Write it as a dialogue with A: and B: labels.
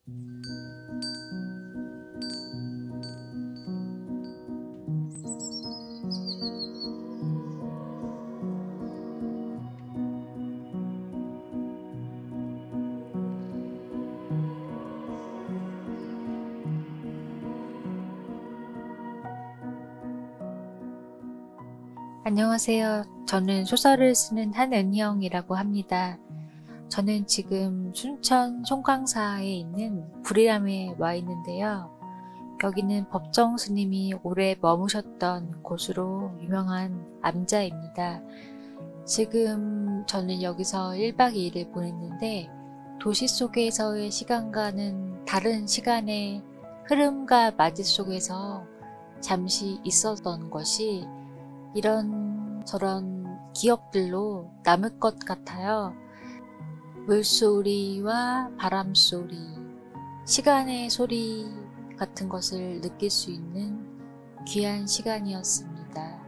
A: 안녕하세요. 저는 소설을 쓰는 한은희영이라고 합니다. 저는 지금 순천 송광사에 있는 불이람에 와 있는데요. 여기는 법정 스님이 오래 머무셨던 곳으로 유명한 암자입니다. 지금 저는 여기서 1박 2일을 보냈는데 도시 속에서의 시간과는 다른 시간의 흐름과 맞이 속에서 잠시 있었던 것이 이런저런 기억들로 남을 것 같아요. 물소리와 바람소리, 시간의 소리 같은 것을 느낄 수 있는 귀한 시간이었습니다.